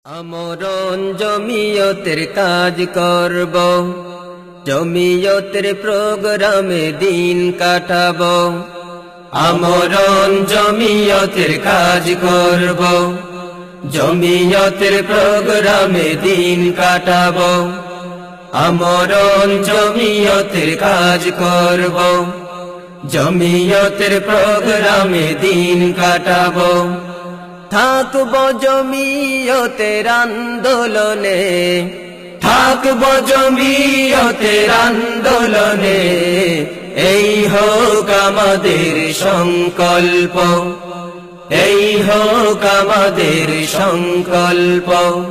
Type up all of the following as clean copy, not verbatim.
আমরণ জমিয়তের কাজ করব, জমিয়তের প্রোগ্রামে দিন কাটাব। আমরণ জমিয়তের কাজ করব, জমিয়তের প্রোগ্রামে দিন কাটাব। আমরণ জমিয়তের কাজ করব, জমিয়তের প্রোগ্রামে দিন কাটাব। থাকব জমিয়তের আন্দোলনে, থাকব জমিয়তের আন্দোলনে, এই হোক আমাদের সংকল্প, এই হোক আমাদের সংকল্প।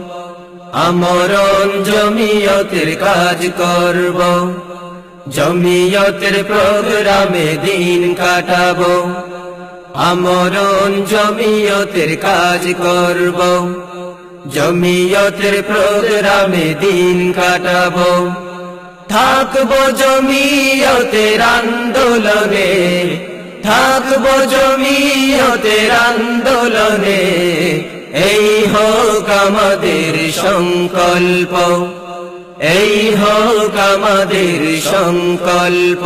আমরণ জমিয়তের কাজ করব, জমিয়তের প্রোগ্রামে দিন কাটাবো। আমরণ জমিয়তের কাজ করব, জমিয়তের প্রোগ্রামে দিন কাটাবো। থাকব জমিয়তের আন্দোলনে, থাকব জমিয়তের আন্দোলনে, এই হোক আমাদের সংকল্প, এই হোক আমাদের সংকল্প।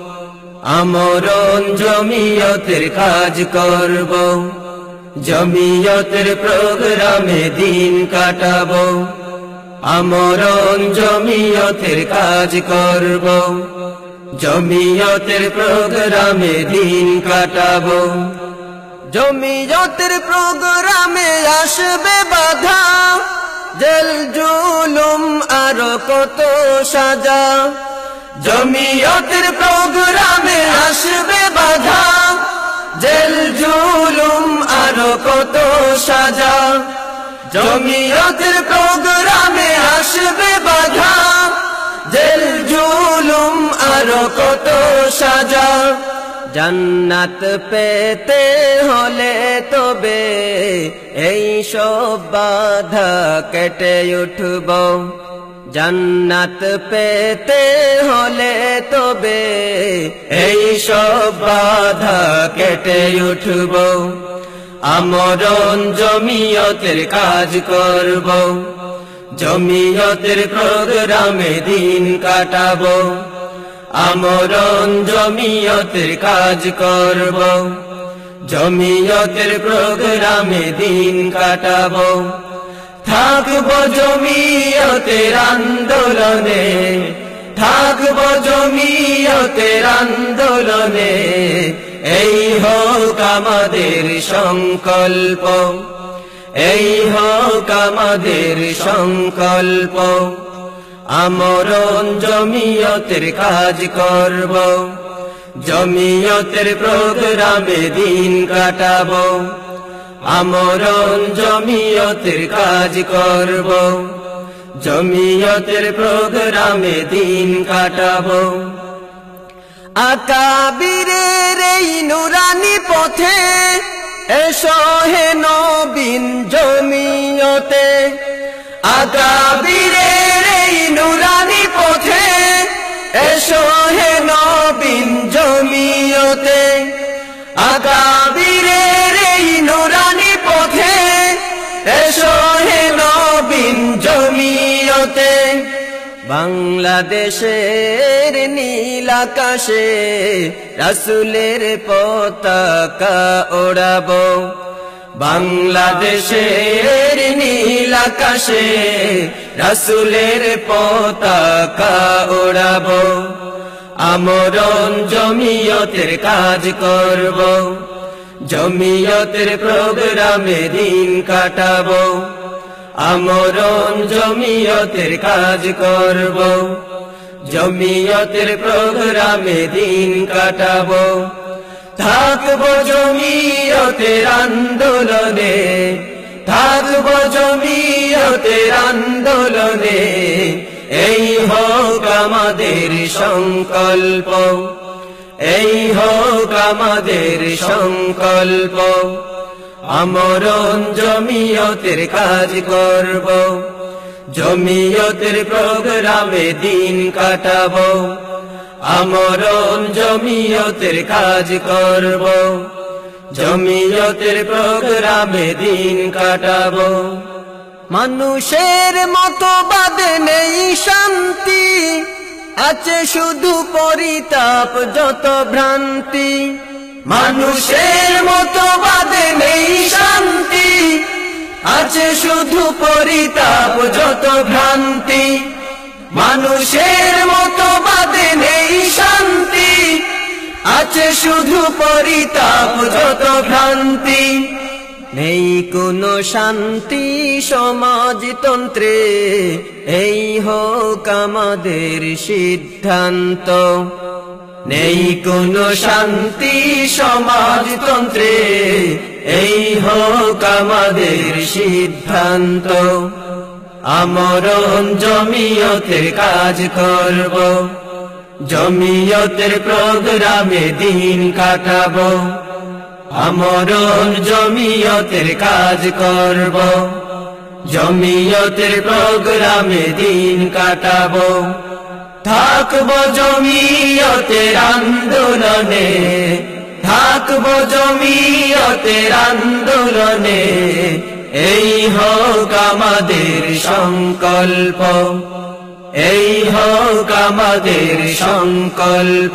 আমরণ জমিয়তের কাজ করব, জমিয়তের প্রোগ্রামে দিন কাটাবো। আমরণ জমিয়তের কাজ করব, জমিয়তের প্রোগ্রামে দিন কাটাবো। জমিয়তের প্রোগ্রামে আসবে বাধা, জেল জুলুম আর কত সাজা। জমিয়তের প্রোগ্রামে আসবে বাধা, জেল জুলুম আর কত সাজা। জমিয়তের প্রোগ্রামে আসবে বাধা, জেল জুলুম আর কত সাজা। জান্নাত পেতে হলে তবে এই সব বাধা কেটে উঠব। জান্নাত পেতে হলে তবে এই সব বাধা কেটে উঠব। আমরণ জমিয়তের কাজ করব, জমিয়তের প্রোগ্রামে দিন কাটাবো। আমরণ জমিয়তের কাজ করব, জমিয়তের প্রোগ্রামে দিন কাটাবো। থাকব জমিয়তের আন্দোলনে, থাকব জমিয়তের আন্দোলনে, এই হোক আমাদের সংকল্প, এই হোক আমাদের সংকল্প। আমরণ জমিয়তের কাজ করব, জমিয়তের প্রোগ্রামে দিন কাটাবো। আমরণ জমিয়তের কাজ করব, জমিয়তের প্রোগ্রামে দিন কাটাবো। আকাবিরের এই নুরানি পথে এসো হে নবীন জমিয়তে। আকাবিরের এই নুরানি পথে এসো হে নবীন জমিয়তে। আকাবিরের এই নুরানি পথে এসো হে নবীন জমিয়তে। বাংলাদেশের নীল আকাশে রাসূলের পতাকা ওড়াবো। বাংলাদেশের নীল আকাশে রাসূলের পতাকা ওড়াবো। আমরণ জমিয়তের কাজ করব, জমিয়তের প্রোগ্রামে দিন কাটাবো। আমরণ জমিয়তের কাজ করব, জমিয়তের প্রোগ্রামে দিন কাটাবো। থাকব জমিয়তের আন্দোলনে, থাকব জমিয়তের আন্দোলনে, এই হোক আমাদের সংকল্প, এই হোক আমাদের সংকল্প। আমরণ জমিয়তের কাজ করব, জমিয়তের প্রোগ্রামে দিন কাটাবো। আমরণ জমিয়তের কাজ করব, জমিয়তের প্রোগ্রামে দিন কাটাবো। মানুষের মতবাদে নেই শান্তি, আছে শুধু পরিতাপ যত ভ্রান্তি। মানুষের মতবাদে নেই শান্তি, আছে শুধু পরিতাপ যত ভ্রান্তি। মানুষের মতবাদে নেই শান্তি, আছে শুধু পরিতাপ যত ভ্রান্তি। নেই কোনো শান্তি সমাজতন্ত্রে, এই হোক আমাদের সিদ্ধান্ত। নেই কোনো শান্তি সমাজতন্ত্রে, এই হোক আমাদের সিদ্ধান্ত। আমরণ জমিয়তের কাজ করব, জমিয়তের প্রোগ্রামে দিন কাটাবো। আমরণ জমিয়তের কাজ করব, জমিয়তের প্রোগ্রামে দিন কাটাবো। থাকবো জমিয়তের আন্দোলনে, থাকবো জমিয়তের আন্দোলনে। এই হোক আমাদের সংকল্প, এই হোক আমাদের সংকল্প।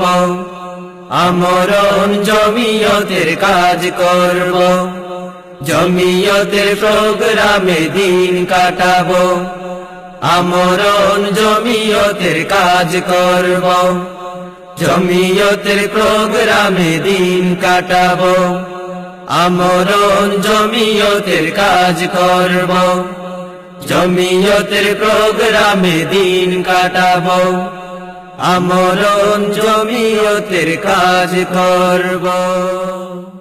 আমরণ জমিয়তের কাজ করব, জমিয়তের প্রোগ্রামে দিন কাটাবো। আমরণ জমিয়তের কাজ করব, জমিয়তের প্রোগ্রামে দিন কাটাবো। আমরণ জমিয়তের কাজ করব, জমিয়তের প্রোগ্রামে দিন কাটাবো। আমরণ জমিয়তের কাজ করব।